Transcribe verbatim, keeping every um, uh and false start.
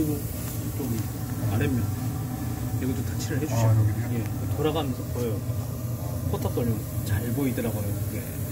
그리고 저기 아랫면 이것도 다 칠을 해주셔. 아, 여기요? 예, 돌아가면서 보여요. 포탑 돌리면 잘 보이더라고요. 그게.